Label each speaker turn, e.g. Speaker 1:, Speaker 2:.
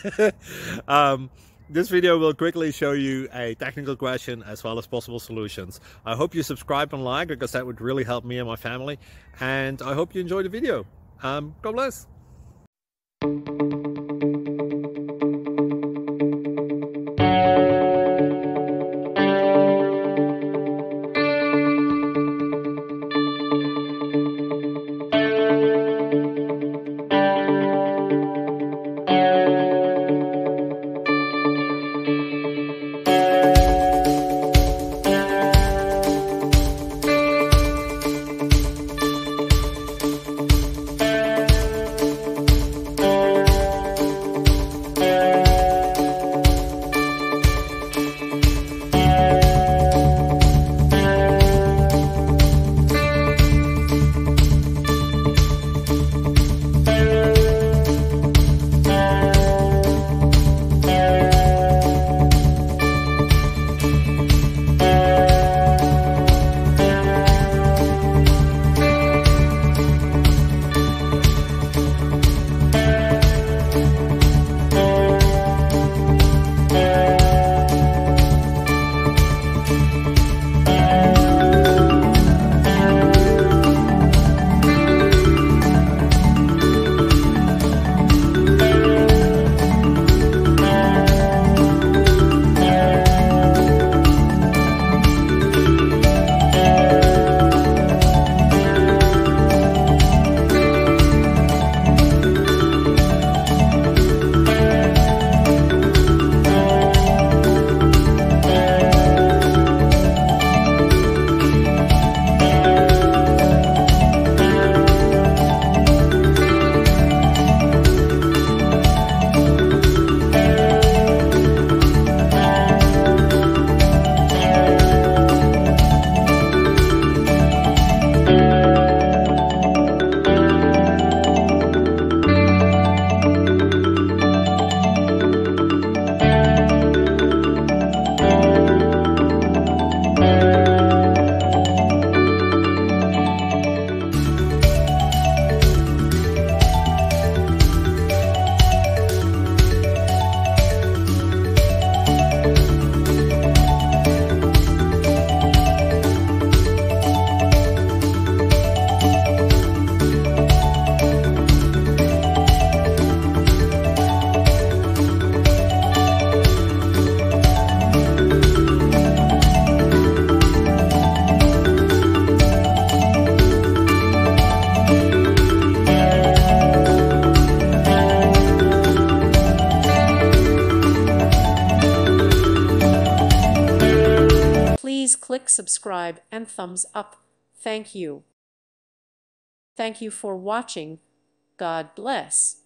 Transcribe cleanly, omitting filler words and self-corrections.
Speaker 1: This video will quickly show you a technical question as well as possible solutions. I hope you subscribe and like, because that would really help me and my family. And I hope you enjoy the video. God bless.
Speaker 2: Please click subscribe and thumbs up. Thank you. Thank you for watching. God bless.